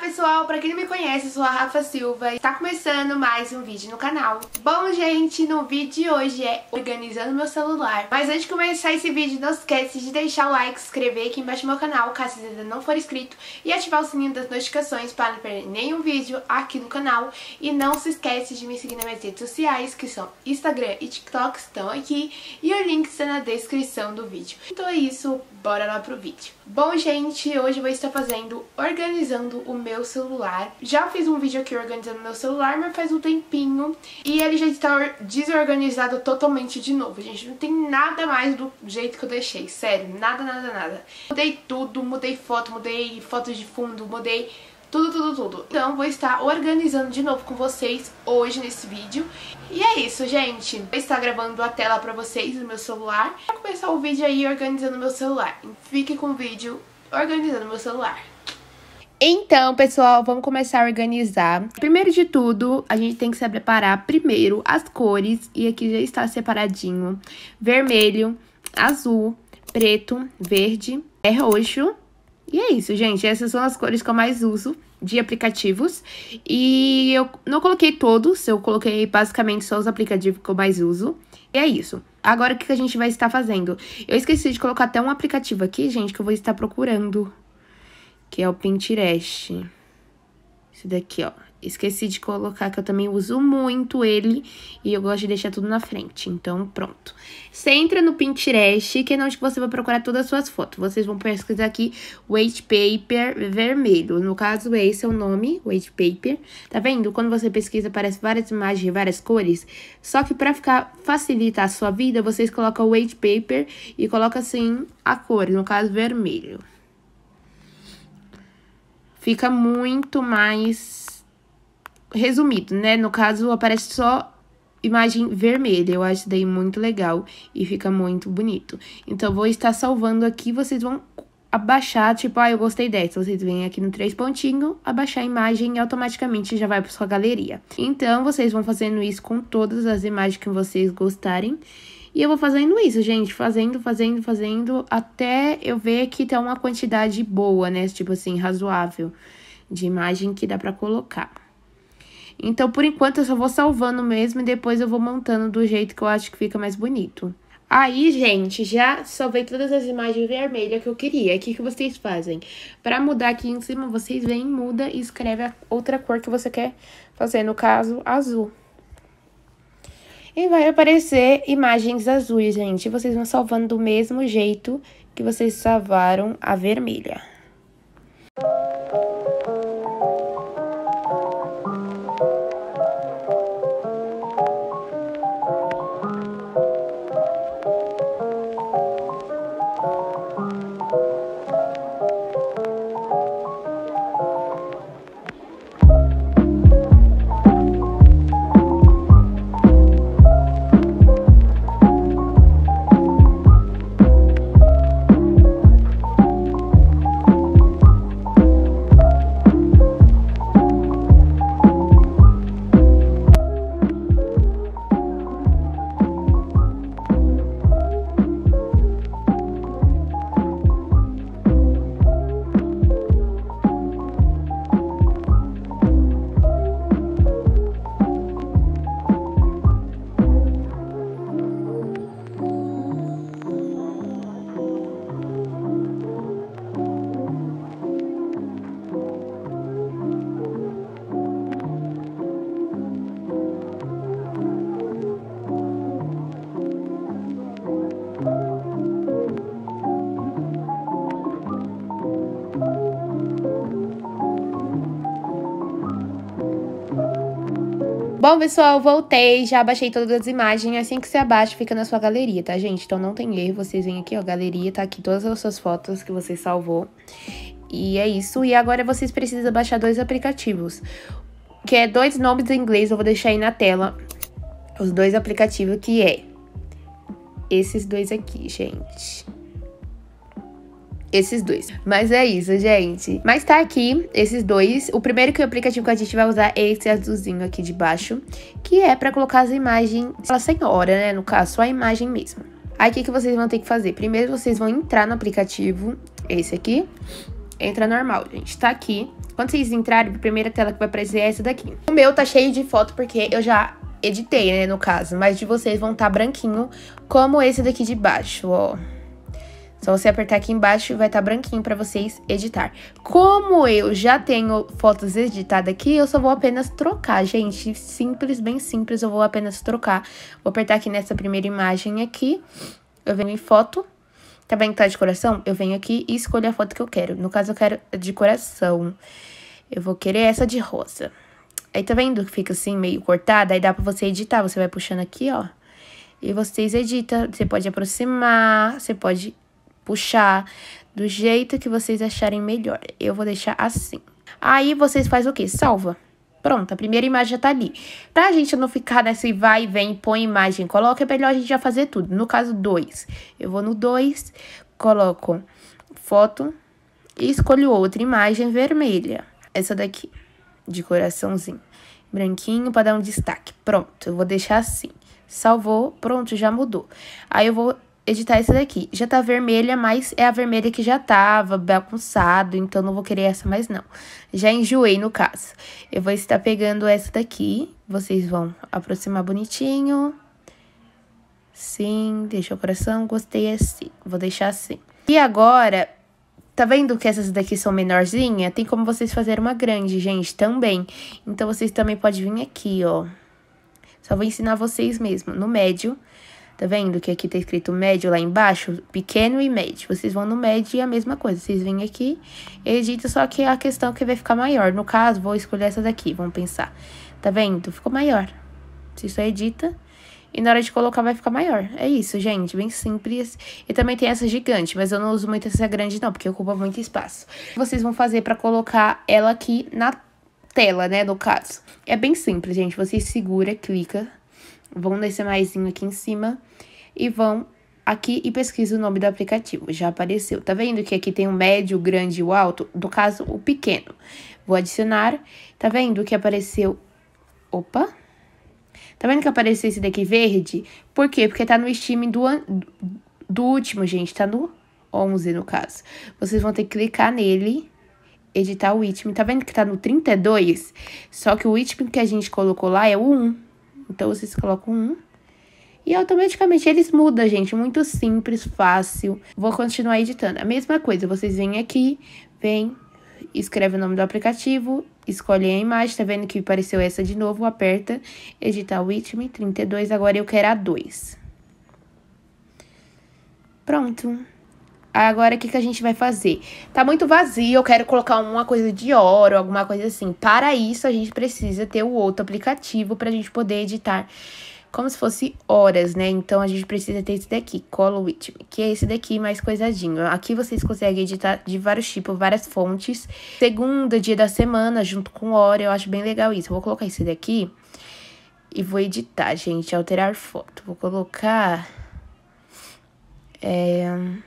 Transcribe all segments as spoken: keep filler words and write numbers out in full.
pessoal, pra quem não me conhece, eu sou a Rafa Silva e está começando mais um vídeo no canal. Bom, gente, no vídeo de hoje é organizando meu celular. Mas antes de começar esse vídeo, não esquece de deixar o like, se inscrever aqui embaixo do meu canal, caso você ainda não for inscrito, e ativar o sininho das notificações para não perder nenhum vídeo aqui no canal. E não se esquece de me seguir nas minhas redes sociais, que são Instagram e TikTok, estão aqui, e o link está na descrição do vídeo. Então é isso, bora lá pro vídeo. Bom, gente, hoje eu vou estar fazendo organizando o meu celular. Já fiz um vídeo aqui organizando meu celular, mas faz um tempinho e ele já está desorganizado totalmente de novo, gente. Não tem nada mais do jeito que eu deixei, sério, nada, nada, nada. Mudei tudo, mudei foto, mudei foto de fundo, mudei tudo, tudo, tudo. Então vou estar organizando de novo com vocês hoje nesse vídeo. E é isso, gente. Vou estar gravando a tela pra vocês no meu celular. Vou começar o vídeo aí organizando meu celular. Fique com o vídeo organizando meu celular. Então, pessoal, vamos começar a organizar. Primeiro de tudo, a gente tem que se preparar primeiro as cores. E aqui já está separadinho. Vermelho, azul, preto, verde, é roxo. E é isso, gente. Essas são as cores que eu mais uso de aplicativos. E eu não coloquei todos, eu coloquei basicamente só os aplicativos que eu mais uso. E é isso. Agora, o que a gente vai estar fazendo? Eu esqueci de colocar até um aplicativo aqui, gente, que eu vou estar procurando. Que é o Pinterest. Esse daqui, ó. Esqueci de colocar, que eu também uso muito ele. E eu gosto de deixar tudo na frente. Então, pronto. Você entra no Pinterest, que é onde você vai procurar todas as suas fotos. Vocês vão pesquisar aqui, White Paper vermelho. No caso, esse é o nome, White Paper. Tá vendo? Quando você pesquisa, aparece várias imagens de várias cores. Só que pra ficar, facilitar a sua vida, vocês colocam o White Paper e colocam assim a cor, no caso, vermelho. Fica muito mais resumido, né? No caso, aparece só imagem vermelha. Eu acho daí muito legal e fica muito bonito. Então, vou estar salvando aqui. Vocês vão abaixar, tipo, ah, eu gostei dessa. Vocês vêm aqui no três pontinhos, abaixar a imagem e automaticamente já vai para sua galeria. Então, vocês vão fazendo isso com todas as imagens que vocês gostarem. E eu vou fazendo isso, gente, fazendo, fazendo, fazendo, até eu ver que tem uma quantidade boa, né, tipo assim, razoável de imagem que dá pra colocar. Então, por enquanto, eu só vou salvando mesmo e depois eu vou montando do jeito que eu acho que fica mais bonito. Aí, gente, já salvei todas as imagens vermelhas que eu queria. O que, que vocês fazem? Pra mudar aqui em cima, vocês vêm, muda e escreve a outra cor que você quer fazer, no caso, azul. E vai aparecer imagens azuis, gente. Vocês vão salvando do mesmo jeito que vocês salvaram a vermelha. Bom, pessoal, voltei, já baixei todas as imagens, assim que você abaixa, fica na sua galeria, tá, gente? Então, não tem erro, vocês vêm aqui, ó, galeria, tá aqui todas as suas fotos que você salvou. E é isso, e agora vocês precisam baixar dois aplicativos, que é dois nomes em inglês, eu vou deixar aí na tela, os dois aplicativos, que é esses dois aqui, gente. Esses dois. Mas é isso, gente. Mas tá aqui, esses dois. O primeiro que o aplicativo que a gente vai usar é esse azulzinho aqui de baixo, que é pra colocar as imagens, sem hora, né? No caso, só a imagem mesmo. Aí, o que, que vocês vão ter que fazer? Primeiro, vocês vão entrar no aplicativo, esse aqui. Entra normal, gente. Tá aqui. Quando vocês entrarem, a primeira tela que vai aparecer é essa daqui. O meu tá cheio de foto porque eu já editei, né, no caso. Mas de vocês vão estar branquinho, como esse daqui de baixo, ó. Só você apertar aqui embaixo e vai estar branquinho pra vocês editar. Como eu já tenho fotos editadas aqui, eu só vou apenas trocar, gente. Simples, bem simples, eu vou apenas trocar. Vou apertar aqui nessa primeira imagem aqui. Eu venho em foto. Tá vendo que tá de coração? Eu venho aqui e escolho a foto que eu quero. No caso, eu quero de coração. Eu vou querer essa de rosa. Aí, tá vendo que fica assim, meio cortada? Aí dá pra você editar. Você vai puxando aqui, ó. E vocês editam. Você pode aproximar, você pode puxar do jeito que vocês acharem melhor. Eu vou deixar assim. Aí, vocês fazem o quê? Salva. Pronto, a primeira imagem já tá ali. Pra gente não ficar nesse vai e vem, põe imagem, coloca, é melhor a gente já fazer tudo. No caso, dois. Eu vou no dois, coloco foto e escolho outra imagem vermelha. Essa daqui, de coraçãozinho. Branquinho pra dar um destaque. Pronto, eu vou deixar assim. Salvou, pronto, já mudou. Aí eu vou editar essa daqui. Já tá vermelha, mas é a vermelha que já tava bagunçado, então não vou querer essa mais não. Já enjoei no caso. Eu vou estar pegando essa daqui, vocês vão aproximar bonitinho. Sim, deixa o coração, gostei assim. Vou deixar assim. E agora, tá vendo que essas daqui são menorzinhas? Tem como vocês fazerem uma grande, gente, também. Então, vocês também podem vir aqui, ó. Só vou ensinar vocês mesmo, no médio. Tá vendo que aqui tá escrito médio lá embaixo? Pequeno e médio. Vocês vão no médio e a mesma coisa. Vocês vêm aqui, edita, só que a questão é que vai ficar maior. No caso, vou escolher essa daqui, vamos pensar. Tá vendo? Ficou maior. Você só edita e na hora de colocar vai ficar maior. É isso, gente, bem simples. E também tem essa gigante, mas eu não uso muito essa grande não, porque ocupa muito espaço. Vocês vão fazer pra colocar ela aqui na tela, né, no caso. É bem simples, gente. Vocês segura, clica. Vão nesse maisinho aqui em cima e vão aqui e pesquisa o nome do aplicativo. Já apareceu. Tá vendo que aqui tem o médio, o grande e o alto? No caso, o pequeno. Vou adicionar. Tá vendo que apareceu... Opa! Tá vendo que apareceu esse daqui verde? Por quê? Porque tá no streaming do, an... do último, gente. Tá no onze, no caso. Vocês vão ter que clicar nele, editar o item. Tá vendo que tá no trinta e dois? Só que o item que a gente colocou lá é o um. Então, vocês colocam um. E automaticamente eles mudam, gente. Muito simples, fácil. Vou continuar editando. A mesma coisa, vocês vêm aqui, vem, escreve o nome do aplicativo, escolhe a imagem. Tá vendo que apareceu essa de novo? Aperta, editar o item, trinta e dois. Agora eu quero a dois. Pronto. Agora, o que, que a gente vai fazer? Tá muito vazio, eu quero colocar uma coisa de ouro, alguma coisa assim. Para isso, a gente precisa ter o outro aplicativo pra gente poder editar como se fosse horas, né? Então, a gente precisa ter esse daqui, Color With Me, que é esse daqui mais coisadinho. Aqui vocês conseguem editar de vários tipos, várias fontes. Segunda, dia da semana, junto com hora, eu acho bem legal isso. Eu vou colocar esse daqui e vou editar, gente, alterar foto. Vou colocar... É...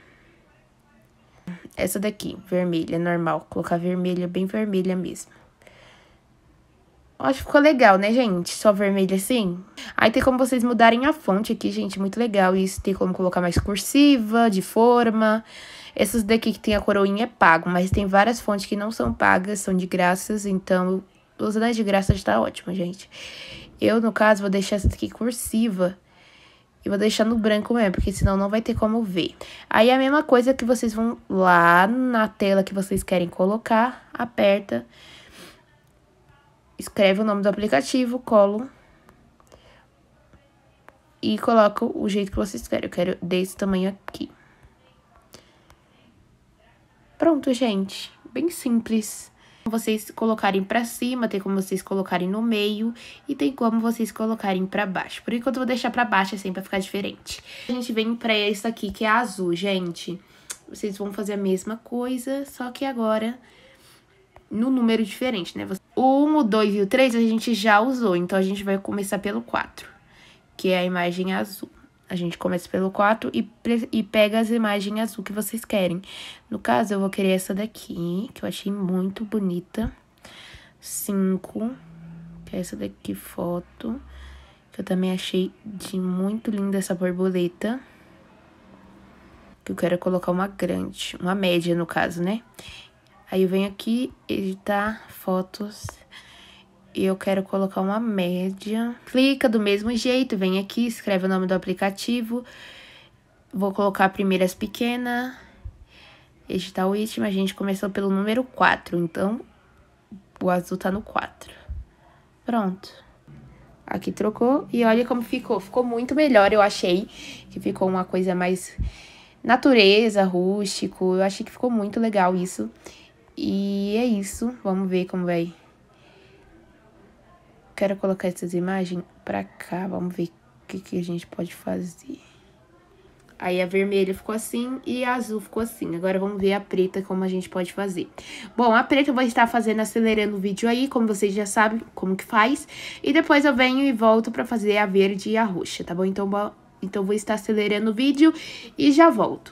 Essa daqui, vermelha, normal. Colocar vermelha, bem vermelha mesmo. Acho que ficou legal, né, gente? Só vermelha assim. Aí tem como vocês mudarem a fonte aqui, gente. Muito legal isso. Tem como colocar mais cursiva, de forma. Essas daqui que tem a coroinha é pago. Mas tem várias fontes que não são pagas, são de graças. Então, usando as de graça já tá ótimo, gente. Eu, no caso, vou deixar essa daqui cursiva. E vou deixar no branco mesmo, porque senão não vai ter como ver. Aí, a mesma coisa que vocês vão lá na tela que vocês querem colocar, aperta, escreve o nome do aplicativo, colo e coloca o jeito que vocês querem. Eu quero desse tamanho aqui. Pronto, gente. Bem simples. Vocês colocarem pra cima, tem como vocês colocarem no meio e tem como vocês colocarem pra baixo. Por enquanto eu vou deixar pra baixo assim pra ficar diferente. A gente vem pra esse aqui que é azul, gente. Vocês vão fazer a mesma coisa, só que agora no número diferente, né? O um, o dois e o três a gente já usou, então a gente vai começar pelo quatro, que é a imagem azul. A gente começa pelo quatro e, e pega as imagens azul que vocês querem. No caso, eu vou querer essa daqui, que eu achei muito bonita. cinco, que é essa daqui, foto. Que eu também achei de muito linda essa borboleta. Que eu quero colocar uma grande, uma média no caso, né? Aí eu venho aqui, editar fotos. E eu quero colocar uma média. Clica do mesmo jeito, vem aqui, escreve o nome do aplicativo. Vou colocar primeiras pequenas. Editar o ritmo, a gente começou pelo número quatro, então o azul tá no quatro. Pronto. Aqui trocou e olha como ficou. Ficou muito melhor, eu achei que ficou uma coisa mais natureza, rústico. Eu achei que ficou muito legal isso. E é isso, vamos ver como vai. Quero colocar essas imagens pra cá, vamos ver o que, que a gente pode fazer. Aí a vermelha ficou assim e a azul ficou assim. Agora vamos ver a preta, como a gente pode fazer. Bom, a preta eu vou estar fazendo, acelerando o vídeo aí, como vocês já sabem como que faz. E depois eu venho e volto pra fazer a verde e a roxa, tá bom? Então, bom, então vou estar acelerando o vídeo e já volto.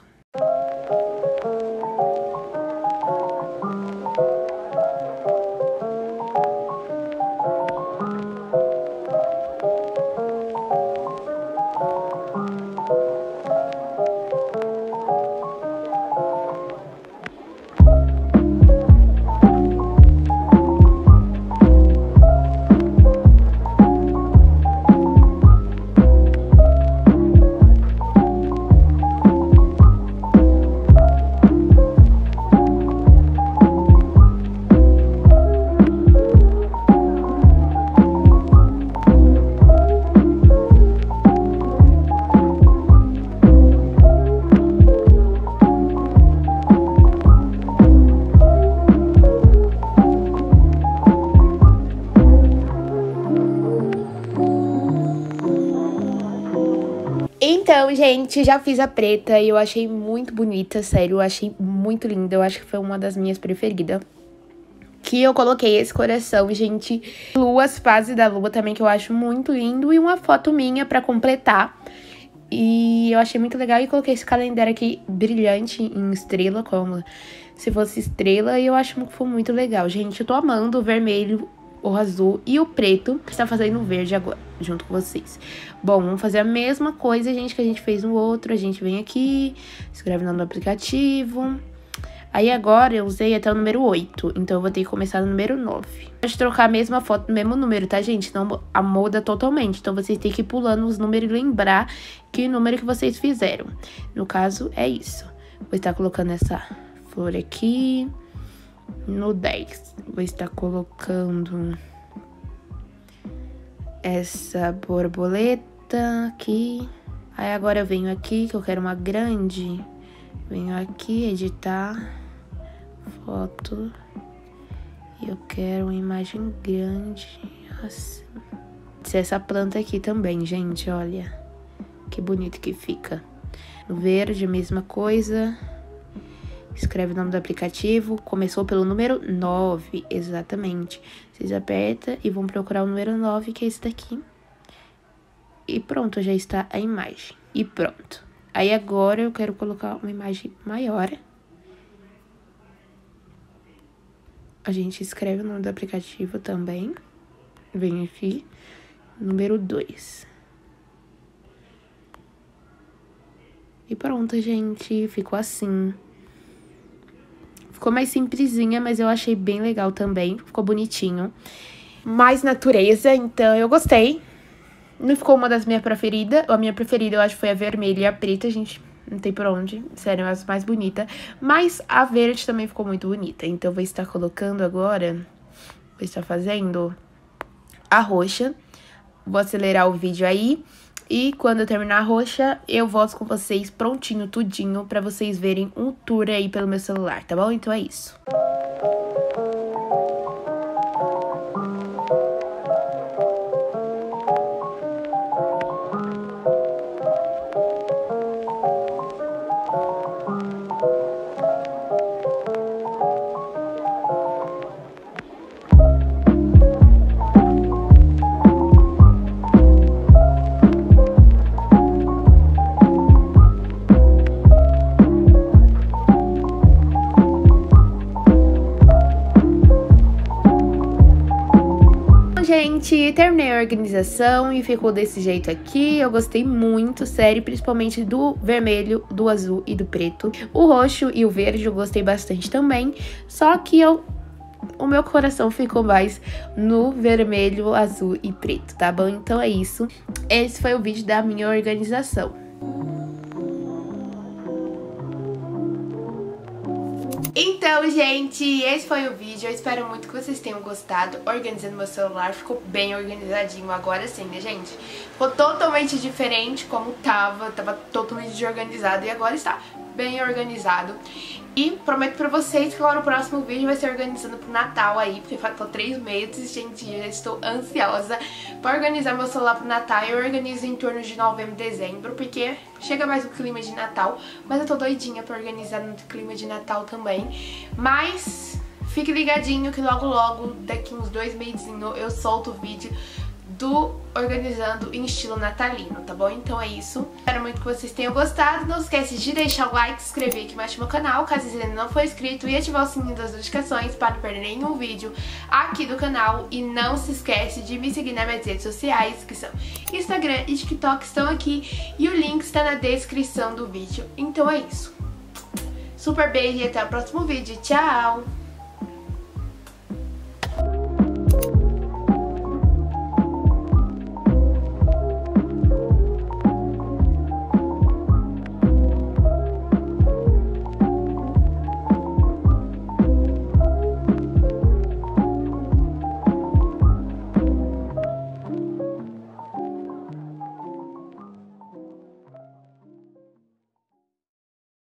Então, gente, já fiz a preta e eu achei muito bonita, sério, eu achei muito linda, eu acho que foi uma das minhas preferidas. Que eu coloquei esse coração, gente, luas, fase da lua também, que eu acho muito lindo, e uma foto minha pra completar. E eu achei muito legal e coloquei esse calendário aqui brilhante em estrela, como se fosse estrela, e eu acho que foi muito legal. Gente, eu tô amando o vermelho, o azul e o preto, que está fazendo o verde agora, junto com vocês. Bom, vamos fazer a mesma coisa, gente, que a gente fez no outro. A gente vem aqui, escreve o nome do aplicativo. Aí agora eu usei até o número oito, então eu vou ter que começar no número nove. Pode trocar a mesma foto no mesmo número, tá, gente? Não a muda totalmente, então vocês têm que ir pulando os números e lembrar que número que vocês fizeram. No caso, é isso. Vou estar colocando essa flor aqui. No dez, vou estar colocando essa borboleta aqui. Aí agora eu venho aqui, que eu quero uma grande. Venho aqui, editar, foto. E eu quero uma imagem grande, assim. Essa planta aqui também, gente, olha. Que bonito que fica. No verde, a mesma coisa. Escreve o nome do aplicativo, começou pelo número nove, exatamente. Vocês apertam e vão procurar o número nove, que é esse daqui. E pronto, já está a imagem. E pronto. Aí agora eu quero colocar uma imagem maior. A gente escreve o nome do aplicativo também. Vem aqui, número dois. E pronto, gente, ficou assim. Ficou mais simplesinha, mas eu achei bem legal também. Ficou bonitinho. Mais natureza, então eu gostei. Não ficou uma das minhas preferidas. A minha preferida, eu acho, foi a vermelha e a preta, gente. Não tem por onde. Sério, é as mais bonitas. Mas a verde também ficou muito bonita. Então, eu vou estar colocando agora... Vou estar fazendo a roxa. Vou acelerar o vídeo aí. E quando eu terminar a roxa, eu volto com vocês prontinho, tudinho, pra vocês verem um tour aí pelo meu celular, tá bom? Então é isso. gente, terminei a organização e ficou desse jeito aqui. Eu gostei muito, sério, principalmente do vermelho, do azul e do preto. O roxo e o verde eu gostei bastante também, só que eu... o meu coração ficou mais no vermelho, azul e preto, tá bom? Então é isso. Esse foi o vídeo da minha organização. Então, gente, esse foi o vídeo. Eu espero muito que vocês tenham gostado. Organizando meu celular, ficou bem organizadinho. Agora sim, né, gente? Ficou totalmente diferente como tava. Tava totalmente desorganizado e agora está bem organizado. E prometo pra vocês que agora o próximo vídeo vai ser organizando pro Natal aí, porque faltam três meses, gente, eu já estou ansiosa pra organizar meu celular pro Natal. Eu organizo em torno de novembro, dezembro, porque chega mais o clima de Natal, mas eu tô doidinha pra organizar no clima de Natal também. Mas fique ligadinho que logo logo, daqui uns dois meses, eu solto o vídeo do organizando em estilo natalino, tá bom? Então é isso. Espero muito que vocês tenham gostado. Não esquece de deixar o like, se inscrever aqui embaixo no meu canal, caso você ainda não for inscrito, e ativar o sininho das notificações para não perder nenhum vídeo aqui do canal. E não se esquece de me seguir nas minhas redes sociais, que são Instagram e TikTok, estão aqui, e o link está na descrição do vídeo. Então é isso. Super beijo e até o próximo vídeo. Tchau!